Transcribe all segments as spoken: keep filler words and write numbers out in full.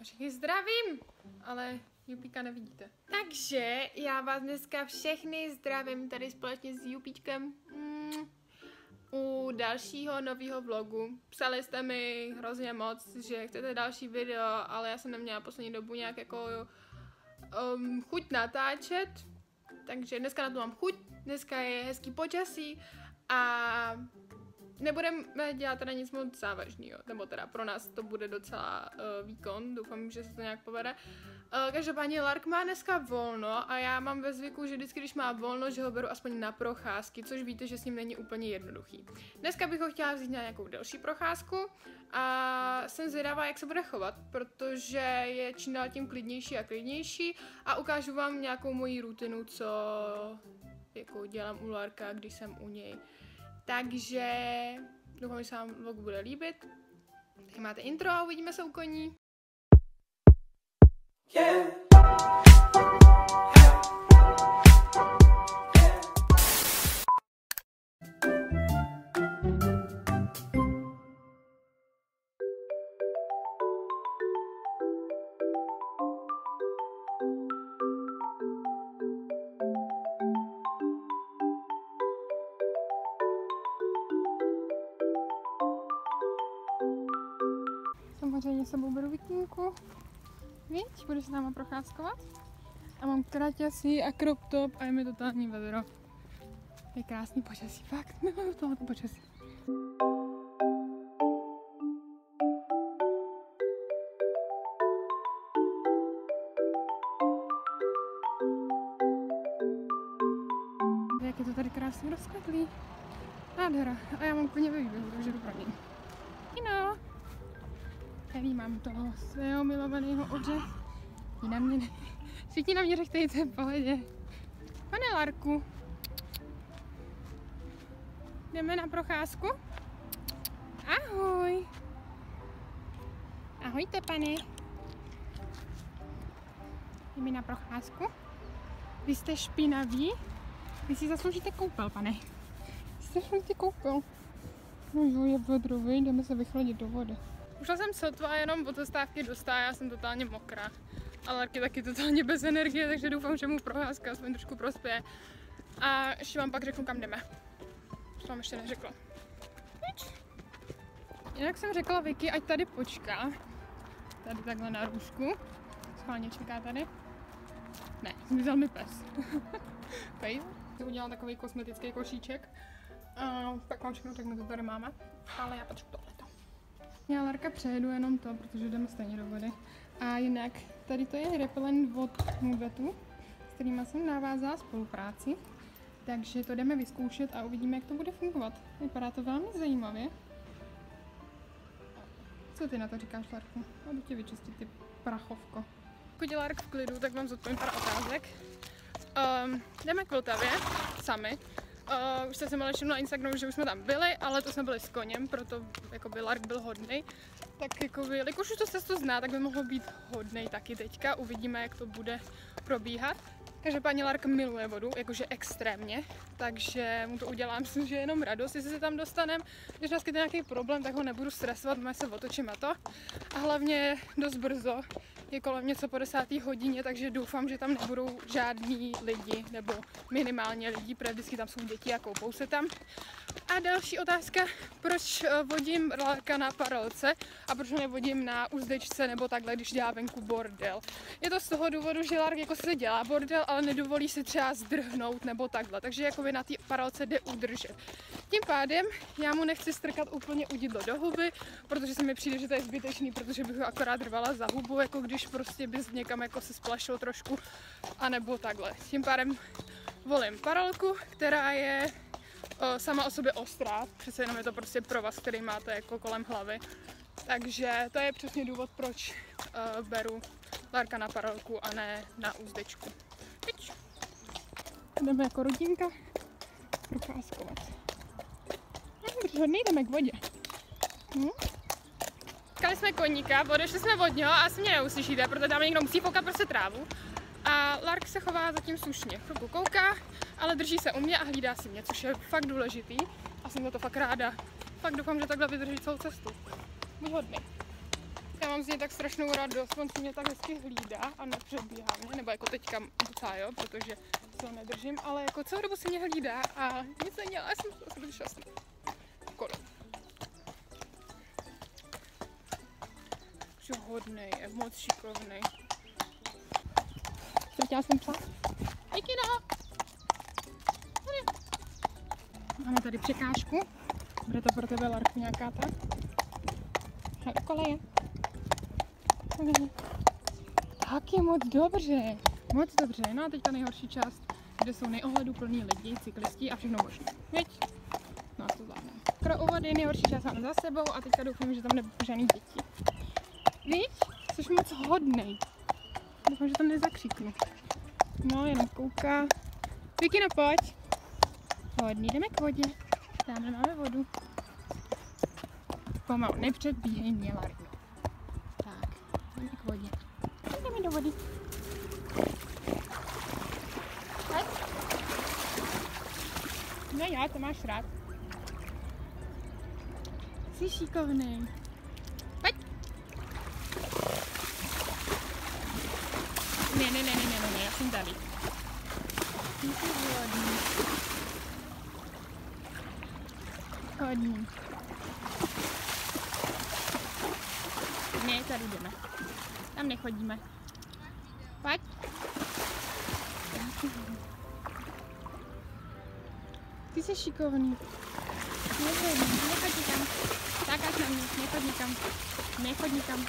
Všechny zdravím, ale Jupíka nevidíte. Takže já vás dneska všechny zdravím tady společně s Jupíčkem mm, u dalšího nového vlogu. Psali jste mi hrozně moc, že chcete další video, ale já jsem neměla poslední dobu nějak jako um, chuť natáčet. Takže dneska na to mám chuť, dneska je hezký počasí a nebudeme dělat teda nic moc závažného, nebo teda pro nás to bude docela uh, výkon, doufám, že se to nějak povede. Uh, každopádně Lark má dneska volno a já mám ve zvyku, že vždycky, když má volno, že ho beru aspoň na procházky, což víte, že s ním není úplně jednoduchý. Dneska bych ho chtěla vzít na nějakou delší procházku a jsem zvědavá, jak se bude chovat, protože je čím dál tím klidnější a klidnější a ukážu vám nějakou moji rutinu, co jako dělám u Larka, když jsem u něj. Takže doufám, že se vám vlog bude líbit. Tak máte intro a uvidíme se u koní. Yeah. Samozřejmě sebou beru vikínku, víš, budeš s náma procházkovat. A mám kraťasy a crop top a je mi totální vedro. Je krásný počasí, fakt, miluju tohoto počasí. Jak je to tady krásně rozkvetlý. Nádhera. A já mám koně ve výběhu, takže jdu pro něj. No. Tady mám toho svého milovaného oře. Svítí na mě, svítí na mě, řechtejte v pohodě. Pane Larku, jdeme na procházku? Ahoj. Ahojte, pane. Jdeme na procházku. Vy jste špinaví? Vy si zasloužíte koupel, pane. Vy si zasloužíte koupel. No jo, je vedrový, jdeme se vychladit do vody. Ušla jsem sotva jenom od zastávky do stáje, já jsem totálně mokrá. A Lark je taky totálně bez energie, takže doufám, že mu procházka aspoň trošku prospěje. A ještě vám pak řeknu, kam jdeme. To vám ještě neřekla. Jinak jsem řekla Vicky, ať tady počká. Tady takhle na růžku. Schválně čeká tady. Ne, zmizel mi pes. Okay. Jsem udělala takový kosmetický košíček. Uh, pak vám všechno řeknu, co tady máme. Ale já potřebuji tohleto. Já Larka přejedu jenom to, protože jdeme stejně do vody. A jinak, tady to je repelent od Movetu, s kterýma jsem navázala spolupráci. Takže to jdeme vyzkoušet a uvidíme, jak to bude fungovat. Vypadá to velmi zajímavě. Co ty na to říkáš, Larku? Jdu tě vyčistit, ty prachovko. Pokud je Lark v klidu, tak vám zodpovím pár otázek. Um, jdeme k Vltavě, sami. Uh, už jste se měli všimnout na Instagramu, že už jsme tam byli, ale to jsme byli s koněm, proto jakoby Lark byl hodnej. Tak jakoby, jelikož už to cestu zná, tak by mohlo být hodnej taky teďka, uvidíme, jak to bude probíhat. Každopádně Lark miluje vodu, jakože extrémně, takže mu to udělám, myslím, že je jenom radost, jestli se tam dostaneme. Když nás chytne nějaký problém, tak ho nebudu stresovat, má se otočím a to. A hlavně dost brzo, je kolem něco po desáté hodině, takže doufám, že tam nebudou žádní lidi, nebo minimálně lidi, protože vždycky tam jsou děti a koupou se tam. A další otázka, proč vodím Larka na paralce a proč ho nevodím na uzdečce nebo takhle, když dělá venku bordel. Je to z toho důvodu, že Lark jako se dělá bordel, ale nedovolí si třeba zdrhnout nebo takhle, takže jakoby na té paralce jde udržet. Tím pádem já mu nechci strkat úplně udidlo do huby, protože se mi přijde, že to je zbytečný, protože bych ho akorát rvala za hubu, jako když prostě bys někam jako se splašil trošku, anebo takhle. Tím pádem volím paralku, která je o, sama o sobě ostrá, přece jenom je to prostě provaz, který máte jako kolem hlavy. Takže to je přesně důvod, proč uh, beru Larka na paralku a ne na úzdečku. Pič. Jdeme jako rodinka procházkovat. No, hodný, jdeme k vodě. Hm? Čekali jsme koníka, odešli jsme od něho a asi mě neuslyšíte, protože tam někdo musí foukat prostě trávu. A Lark se chová zatím slušně. Chvilku kouká, ale drží se u mě a hlídá si mě, což je fakt důležitý. A jsem za to fakt ráda. Fakt doufám, že takhle vydrží celou cestu. Buď hodný. Já mám z něj tak strašnou radost, on si mě tak hezky hlídá a nepředbíhá mě, nebo jako teďka docela jo, protože se ho nedržím, ale jako celou dobu si mě hlídá a nic nedělá, já jsem z toho šťastná. Skoro. Že hodnej, je moc šikovnej. Ztratila jsem psa. Nikina! Máme tady překážku. Bude to pro tebe, Larku, nějaká ta? Hej, koleje. Tak je moc dobře. Moc dobře. No a teďka nejhorší část, kde jsou neohleduplní lidi, cyklisti a všechno možné. Věď? No to zvládneme. Pro úvody nejhorší část máme za sebou a teďka doufám, že tam nebude žádný děti. Víš? Jsi moc hodnej. Doufám, že tam nezakřiknu. No, jenom kouká. Vikino, pojď. Hodný, jdeme k vodě. Tamhle máme vodu. Pomalu, nepředbíhej mě, Larko. Tak, jdeme k vodě. Jdeme do vody. Pojď. No já, to máš rád. Jsi šikovnej. Pojď. Ne, ne, ne, ne, ne, ne, já jsem tady. Ty jsi hodný. Hodný. Ne, tady jdeme. Tam nechodíme. Pojď. Ty jsi šikovný. Nechodí, nechoď nikam. Takáš na mě, nechoď nikam. Nechoď nikam.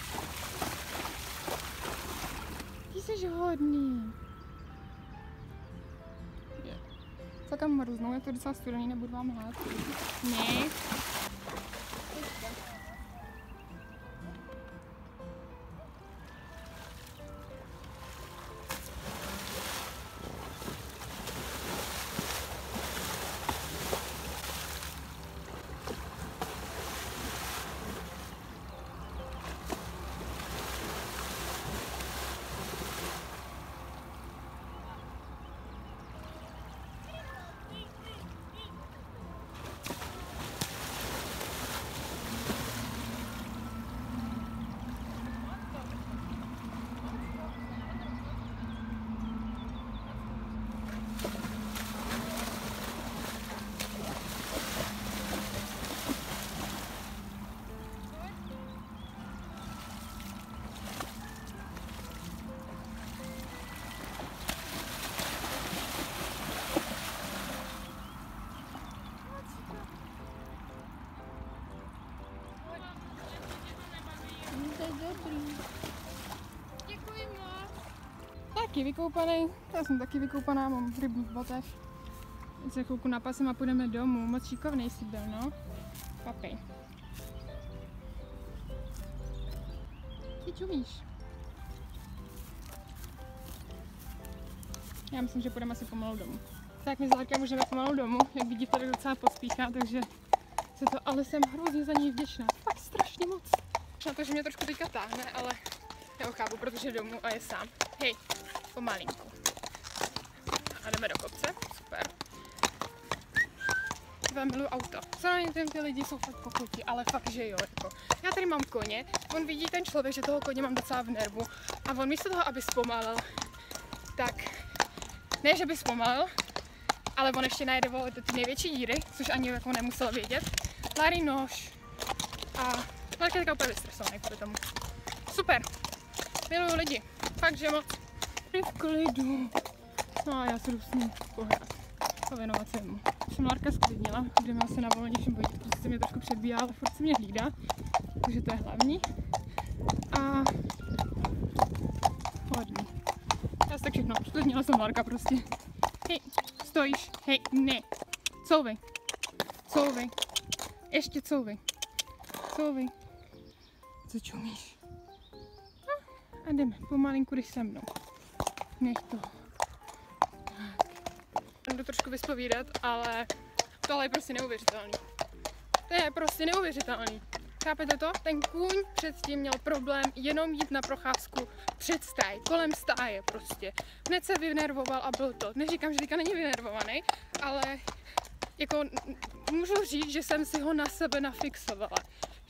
Ty jsi hodný. Takám mrznou, je to docela studený, nebudu vám lhát. Ne. Dobrý. Děkuji moc. Taky vykoupaný. Já jsem taky vykoupaná, mám rybník v botech. Teď se chvilku napasím a půjdeme domů. Moc šikovnej jsi byl, no. Papej. Ty čumíš. Já myslím, že půjdeme asi pomalu domů. Tak my s Larkem můžeme pomalu domů. Jak vidíte, tak docela pospíchá, takže se to, ale jsem hrozně za něj vděčná. Fakt strašně moc. Na to, že mě trošku teďka táhne, ale já ho chápu, protože je domů a je sám. Hej, pomalinku. A jdeme do kopce, super. Já miluji auto. Samozřejmě ty lidi jsou fakt pokuti, ale fakt, že jo. Jako. Já tady mám koně, on vidí ten člověk, že toho koně mám docela v nervu a on místo toho, aby zpomalil, tak ne, že by zpomalil, ale on ještě najde do ty největší díry, což ani jako nemusel vědět. Larry nož a Larry je úplně vystresovaný kvůli tomu. Super, miluju lidi, fakt, že moc. V klidu. No a já se jdu s ním pohrát, pověnovat se mu. Jsem Larka sklidnila, jdeme se na volnějším vodítku, protože se mě trošku předbíhá, ale furt se mě hlídá, takže to je hlavní. A hodný. Já si tak všechno, sklidnila jsem Larka prostě. Hej, stojíš, hej, ne, couvej, couvej, ještě couvej, couvej. Co čumíš? A jdeme, pomalinku jdeš se mnou. Nech to. Budu trošku vyspovídat, ale tohle je prostě neuvěřitelný. To je prostě neuvěřitelný. Chápete to? Ten kůň předtím měl problém jenom jít na procházku před stáj, kolem stáje prostě. Hned se vynervoval a byl to. Neříkám, že teďka není vynervovaný, ale jako můžu říct, že jsem si ho na sebe nafixovala.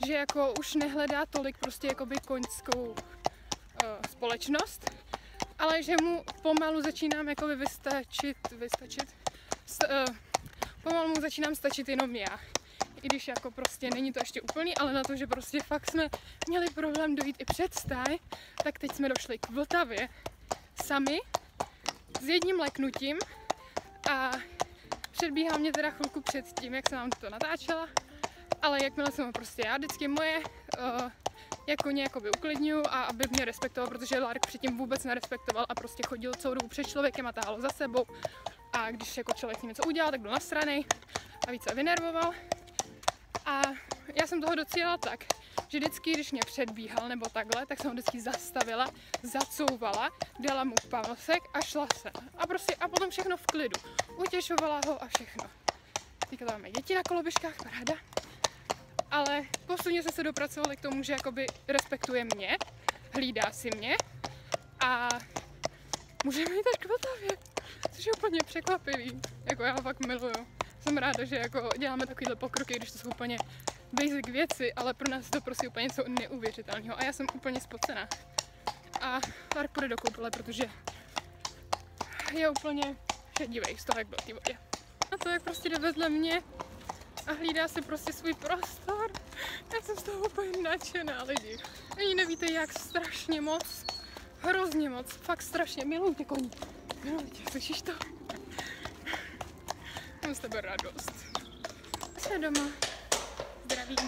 že jako už nehledá tolik prostě jakoby koňskou uh, společnost, ale že mu pomalu začínám jakoby vystačit, vystačit, st, uh, pomalu mu začínám stačit jenom já. I když jako prostě není to ještě úplný, ale na to, že prostě fakt jsme měli problém dojít i před stáj, tak teď jsme došli k Vltavě sami s jedním leknutím a předbíhá mě teda chvilku před tím, jak jsem vám to natáčela, ale jakmile jsem ho prostě já vždycky moje uh, jako nějakoby uklidňuju a aby mě respektoval, protože Lark předtím vůbec nerespektoval a prostě chodil celou dobu před člověkem a táhal za sebou a když jako člověk s ním něco udělal, tak byl nasranej a více vynervoval. A já jsem toho docílila tak, že vždycky, když mě předbíhal nebo takhle, tak jsem ho vždycky zastavila, zacouvala, dala mu pamlsek a šla jsem. A prostě a potom všechno v klidu. Utěšovala ho a všechno. Teďka tam máme děti na koloběžkách, paráda. Ale postupně jsme se dopracovali k tomu, že jakoby respektuje mě, hlídá si mě a můžeme jít až k Vltavě, což je úplně překvapivý. Jako já ho fakt miluju. Jsem ráda, že jako děláme takovýhle pokroky, když to jsou úplně basic věci, ale pro nás je to prostě úplně něco neuvěřitelného a já jsem úplně spocená. A Lark půjde do koupele, protože je úplně šedivej z toho, jak byl v té vodě. A to, jak prostě jde vedle mě a hlídá si prostě svůj prostor, já jsem z toho úplně nadšená, lidi. Ani nevíte, jak strašně moc, hrozně moc, fakt strašně, miluji tě koní, miluji tě, slyšíš to? Mám z tebe radost. Jsme doma. Zdravím.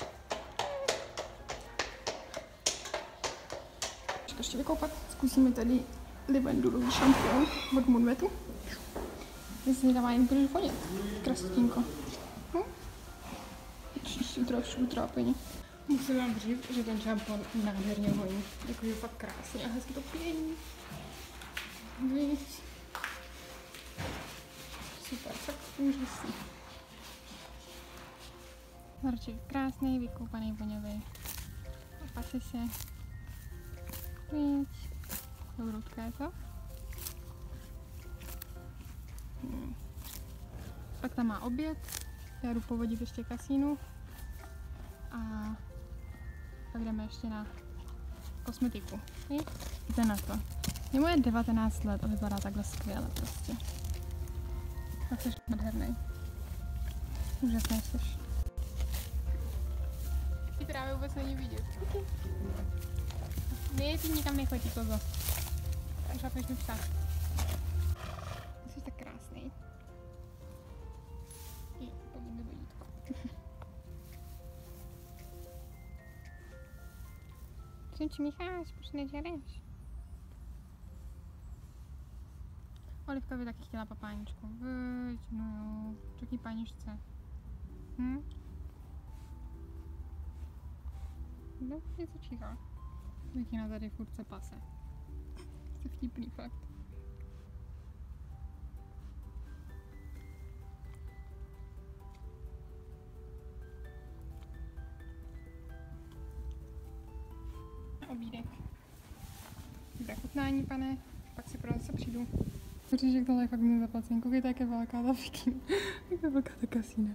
Ještě vykoupat. Zkusíme tady livendulový šampion od Moonvetu. Jestli tam má jen budeš vonět. Krasotínko. Hm? Ještě trošku trápení. Musím vám říct, že ten šampon nádherně voní. Takový fakt krásně a hezky to pění. Víš. Super, tak úžasný. Larček krásný, vykoupaný, voňavý. Opasí se. Víc. Dobrutká je to. Hmm. Pak tam má oběd. Já jdu povodit ještě kasínu. A pak jdeme ještě na kosmetiku. Jde na to. Jemu je devatenáct let a vypadá takhle skvěle prostě. A jsi nádherný. Úžasný jsi. Ty právě vůbec není vidět. Ne, ty nikam nechodí, kozo. Šlapneš mi psa. Jsi tak krásný. Pojď mi vodítko. Čím čmícháš, proč nežereš? Olivka by taky chtěla papáničku. Veď, no jo. Řekni paničce. Hm? No, něco číchá. Vikina tady furt se pase. Jste vtipný fakt. Obídek. Dobré chutnání, pane. Pak si pro nás přijdu. Protože jak tohle je fakt mi zaplacení. Koukejte, jak je velká ta fikina. Jak je velká ta kasína.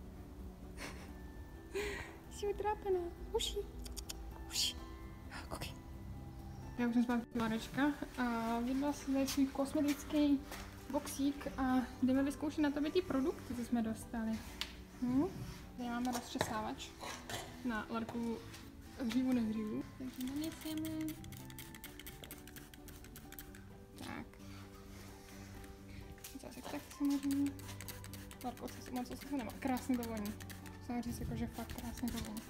Jsi utrápená. Uši. Uši. Koukej. Já už jsem zpátky Larečka a vydala si tady svůj kosmetický boxík a jdeme vyzkoušet na tobě ty produkty, co jsme dostali. Hm? Tady máme rozčesávač na Larkovu hřívu nehřívu. Takže naneseme. Tak. Zase tak samozřejmě. Larko, co moc co se nemá. Krásně to voní. Musím říct, jako, že fakt krásně to voní.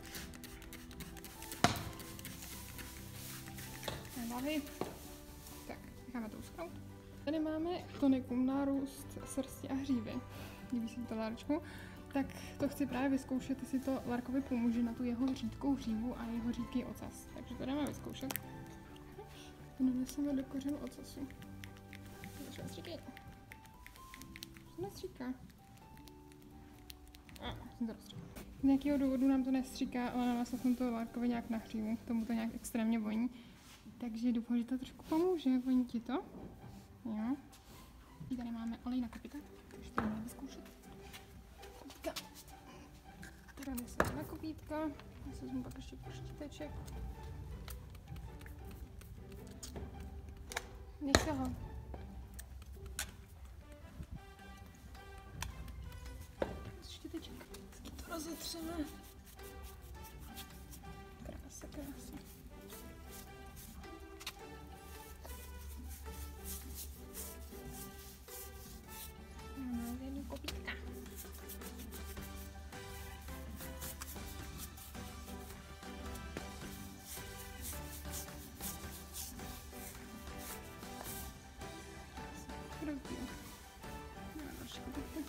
Nebaví. Tak, necháme to uschnout. Tady máme tonikum na růst srsti a hřívy. Líbí si to Larčku. Tak to chci právě vyzkoušet, jestli to Larkovi pomůže na tu jeho řídkou hřívu a jeho řídký ocas. Takže to jdeme vyzkoušet. To naneseme do kořenu ocasu. Takže nastříkej. Co nastříká? A, jsem to rozstříkala. Z nějakého důvodu nám to nestříká, ale namásla jsem to Larkovi nějak na hřívu. K tomu to nějak extrémně voní. Takže doufám, že to trošku pomůže. Voní ti to? Jo. Tady máme olej na kapiták, takže to jdeme vyzkoušet. Teda neseme na kopítka. Já si vezmu pak ještě prštíteček. Nech ho. Štěteček. Vždycky to rozetřeme. Krása, krása. Máme jednu kopítka. Krutý. Máme další kopítky.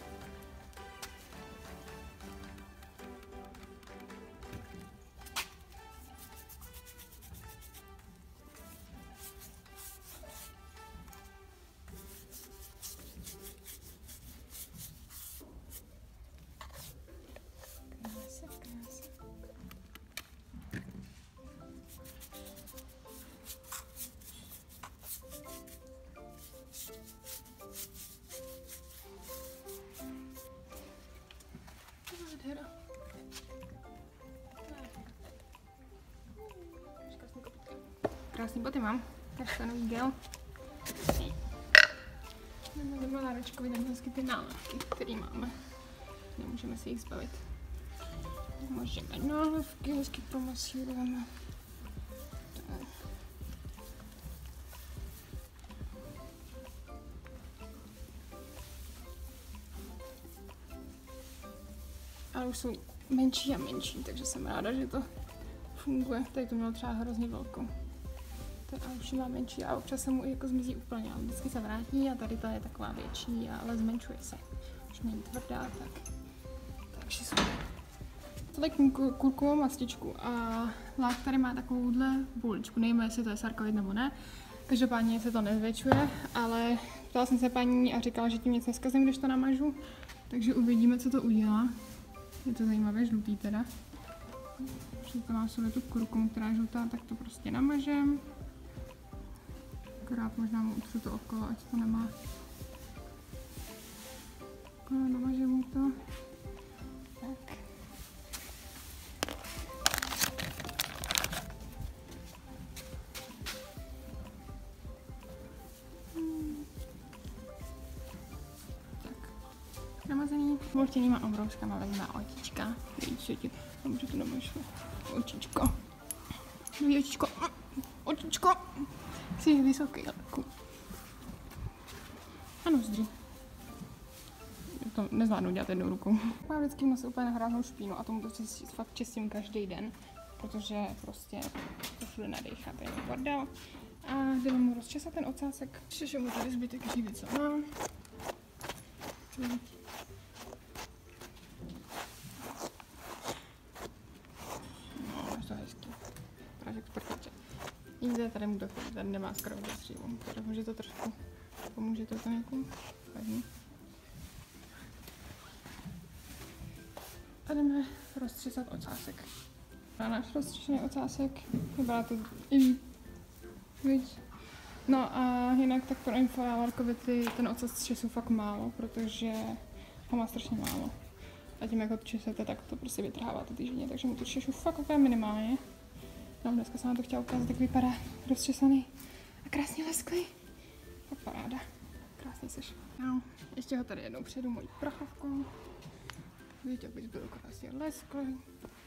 Krásný boty mám. Kaštanový gel. Jdeme na Lárečkovi, tam hezky ty nálepky, které máme. Nemůžeme se jich zbavit. Můžeme nálepky, hezky promasírujeme. Ale už jsou menší a menší, takže jsem ráda, že to funguje. Tady to mělo třeba hrozně velkou. Ten a už má menší a občas se mu i jako zmizí úplně, ale vždycky se vrátí a tady ta je taková větší, ale zmenšuje se. Už není tvrdá, tak. Takže super. Tohle kurkovou mastičku a Lák tady má takovouhle buličku, nevím, jestli to je sarkoid nebo ne. Každopádně se to nezvětšuje, ale ptala jsem se paní a říkala, že tím nic neskazím, když to namažu. Takže uvidíme, co to udělá. Je to zajímavé, žlutý teda. Když to má tu kurkumu, která je žlutá, tak to prostě namažem. Akorát možná mu utřu to okolo, ať to nemá. Akorát namažem mu to. Tak. Hmm. Tak. Namazený. Možtěnýma obrouškama vezme očička. Vidíte, a můžu to namažu. Očičko. Nový očičko. Očičko. Jsi vysoký, Lárku. A nozdří. To nezvládnu dělat jednou rukou. Mám vždycky v nose úplně nahráznou špínu a tomu to fakt čistím každý den, protože prostě to všude nadejchá, to je bordel. A jdeme mu rozčesat ten ocásek. Ještě mu tady zbytek žívy, co má. No, je to hezký. Prážek z prchače. Jde tady mu to chodí, tady nemá skoro vůbec střívu, takže může to trošku, pomůže to to někomu. Vadí. A jdeme roztřesat ocásek. A náš roztřesený ocásek vypadá to i líp. Víš? No a jinak tak pro info, já Lárkovi ty, ten ocas třesu fakt málo, protože ho má strašně málo. A tím, jak ho česete, tak to prostě vytrháváte týždenně, takže mu to češu fakt úplně minimálně. No, dneska jsem vám to chtěla ukázat, jak vypadá rozčesaný a krásně lesklý. Tak paráda. Krásný seš. No, ještě ho tady jednou přejdu mojí prachovkou. Vidíte, aby byl krásně lesklý.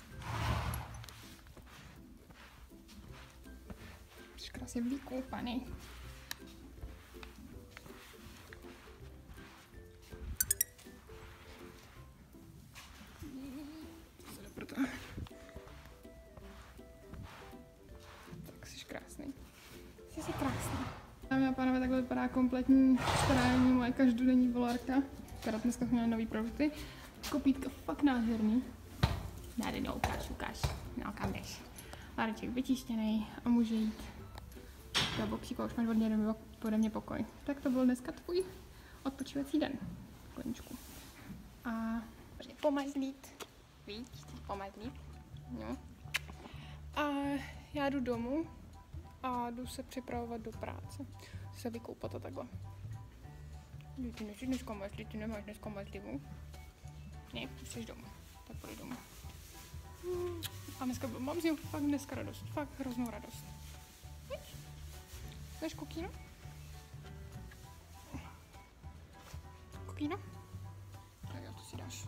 Jsi krásně vykoupaný. Tak jsi krásný. Jsi si krásný. Dámy a pánové, takhle vypadá kompletní starání moje každodenní volárka. Teda dneska jsme měli nový produkty. Kopítka fakt nádherný. Tady no, ukáž, ukáž. No, kam jdeš. Láreček vyčištěný a může jít do boxíku, už máš ode mě pokoj. Tak to byl dneska tvůj odpočívací den. Koničku. A je pomazlít. Víš, pomazlít. No. A já jdu domů a jdu se připravovat do práce. Se vykoupat a takhle. Ty nechci dneska mazlit, ty nemáš dneska mazlivu. Ne, jsi domů. Tak půjdu domů. A dneska mám z něho fakt dneska radost, fakt hroznou radost. Jdeš kokíno? Kokíno? Tak jo, to si dáš.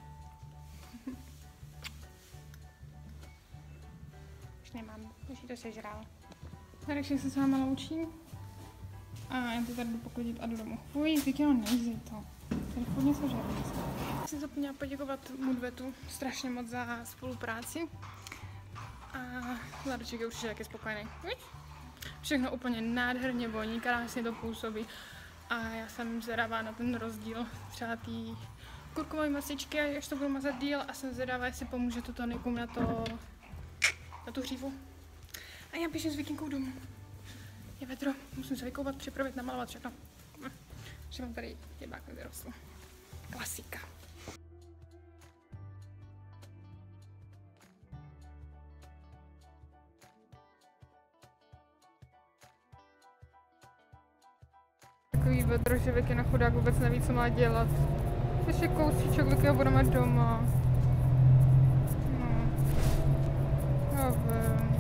Už nemám, už jí to sežrál. Takže se s váma loučím. A já to tady jdu poklidit a jdu domů. Fuj, Vikino, nejzej to. Tady furt něco žádný. Jsem zapomněla poděkovat Mudvetu strašně moc za spolupráci. A Vladoček je určitě taky spokojený. Všechno úplně nádherně voní, krásně to působí. A já jsem zvědavá na ten rozdíl třeba té kurkové masičky, až to budu mazat díl, a jsem zvědavá, jestli pomůže to tonikům na to, na tu hřívu. A já běžím s Vikinkou domů. Je vedro, musím se vykoupat, připravit, namalovat všechno. Že mám tady jebák vyrostl. Klasika. Takový vedro, že Vikina chudák vůbec neví, co má dělat. Ještě kousíček, Viky ho budeme doma. No. Já vím.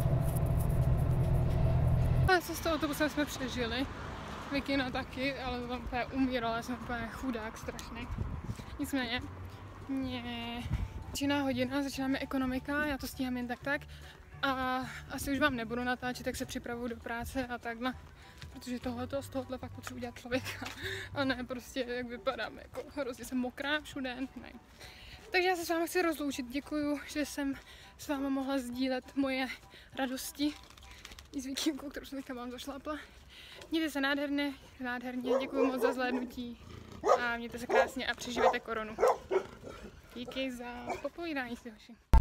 Ale co z toho autobusem jsme přežili. Vikina taky, ale tam úplně umírala, jsem úplně chudák strašný. Nicméně, mě začíná hodina, začínáme ekonomika, já to stíhám jen tak tak. A asi už vám nebudu natáčet, tak se připravuju do práce a takhle. Protože tohleto, z tohohle fakt potřebuji dělat člověka. A ne prostě, jak vypadám, jako hrozně jsem mokrá všude, ne. Takže já se s vámi chci rozloučit, děkuju, že jsem s váma mohla sdílet moje radosti. I s Vikinkou, kterou jsem teďka mám zašlápla. Mějte se nádherně, nádherně, děkuji moc za zhlédnutí a mějte se krásně a přežijete koronu. Díky za popovídání si, hoši.